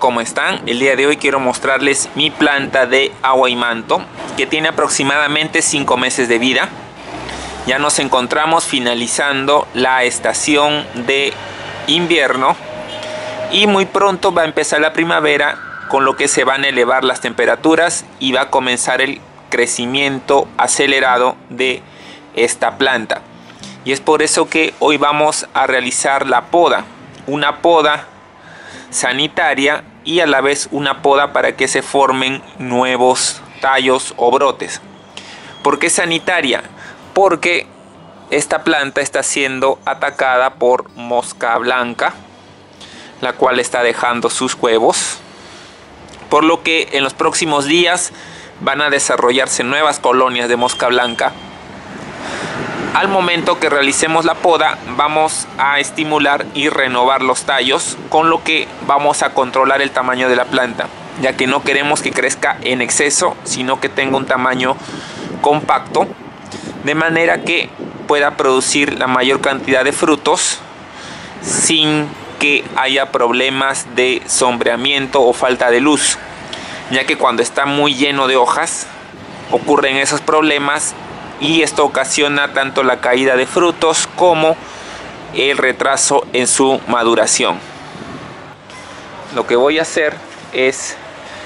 ¿cómo están? El día de hoy quiero mostrarles mi planta de agua y manto, que tiene aproximadamente 5 meses de vida. Ya nos encontramos finalizando la estación de invierno y muy pronto va a empezar la primavera, con lo que se van a elevar las temperaturas y va a comenzar el crecimiento acelerado de esta planta. Y es por eso que hoy vamos a realizar la poda, una poda sanitaria y a la vez una poda para que se formen nuevos tallos o brotes. ¿Por qué sanitaria? Porque esta planta está siendo atacada por mosca blanca, la cual está dejando sus huevos, por lo que en los próximos días van a desarrollarse nuevas colonias de mosca blanca. Al momento que realicemos la poda, vamos a estimular y renovar los tallos, con lo que vamos a controlar el tamaño de la planta, ya que no queremos que crezca en exceso, sino que tenga un tamaño compacto, de manera que pueda producir la mayor cantidad de frutos sin que haya problemas de sombreamiento o falta de luz, ya que cuando está muy lleno de hojas ocurren esos problemas y esto ocasiona tanto la caída de frutos como el retraso en su maduración. Lo que voy a hacer es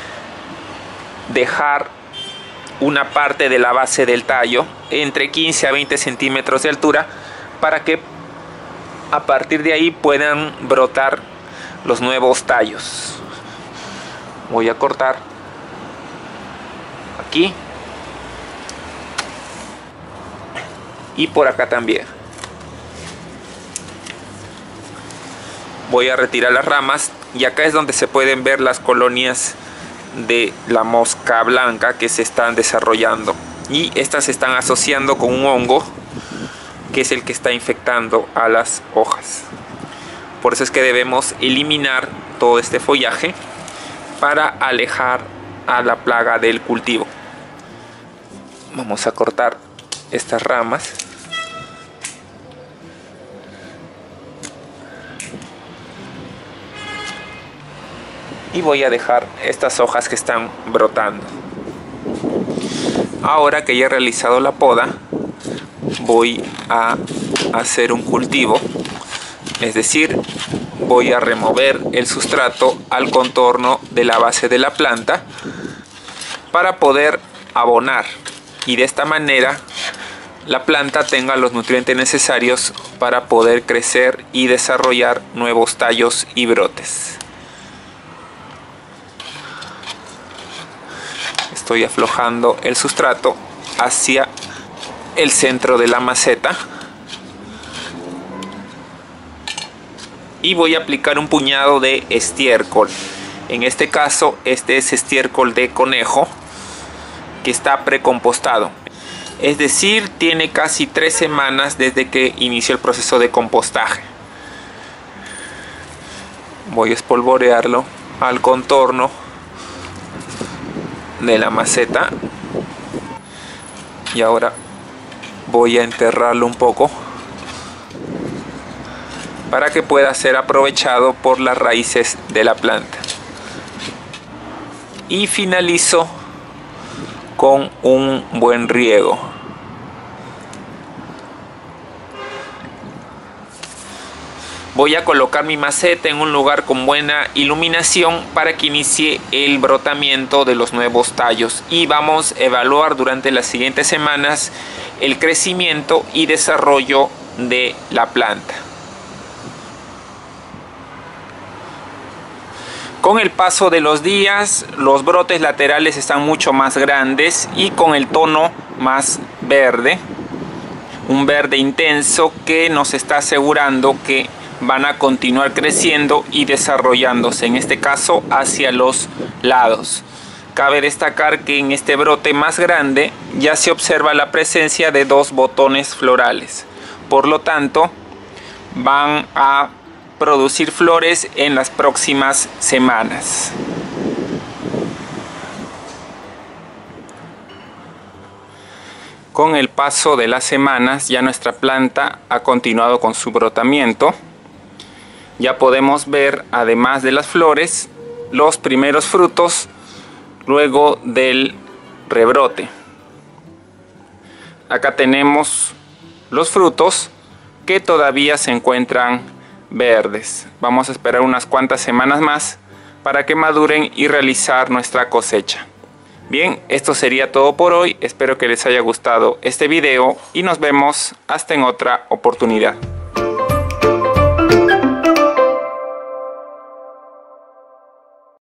dejar una parte de la base del tallo entre 15 a 20 centímetros de altura para que a partir de ahí puedan brotar los nuevos tallos. Voy a cortar aquí y por acá también. Voy a retirar las ramas y acá es donde se pueden ver las colonias de la mosca blanca que se están desarrollando, y estas se están asociando con un hongo que es el que está infectando a las hojas. Por eso es que debemos eliminar todo este follaje para alejar a la plaga del cultivo. Vamos a cortar estas ramas y voy a dejar estas hojas que están brotando. Ahora que ya he realizado la poda, voy a hacer un cultivo, es decir, voy a remover el sustrato al contorno de la base de la planta para poder abonar, y de esta manera la planta tenga los nutrientes necesarios para poder crecer y desarrollar nuevos tallos y brotes. Estoy aflojando el sustrato hacia el centro de la maceta y voy a aplicar un puñado de estiércol. En este caso, este es estiércol de conejo que está precompostado, es decir, tiene casi 3 semanas desde que inició el proceso de compostaje. Voy a espolvorearlo al contorno de la maceta y ahora voy a enterrarlo un poco para que pueda ser aprovechado por las raíces de la planta, y finalizo con un buen riego. Voy a colocar mi maceta en un lugar con buena iluminación para que inicie el brotamiento de los nuevos tallos, y vamos a evaluar durante las siguientes semanas el crecimiento y desarrollo de la planta. Con el paso de los días, los brotes laterales están mucho más grandes y con el tono más verde, un verde intenso que nos está asegurando que van a continuar creciendo y desarrollándose, en este caso hacia los lados. Cabe destacar que en este brote más grande ya se observa la presencia de 2 botones florales, por lo tanto van a producir flores en las próximas semanas. Con el paso de las semanas ya nuestra planta ha continuado con su brotamiento. Ya podemos ver, además de las flores, los primeros frutos luego del rebrote. Acá tenemos los frutos que todavía se encuentran verdes. Vamos a esperar unas cuantas semanas más para que maduren y realizar nuestra cosecha. Bien, esto sería todo por hoy. Espero que les haya gustado este video y nos vemos hasta en otra oportunidad.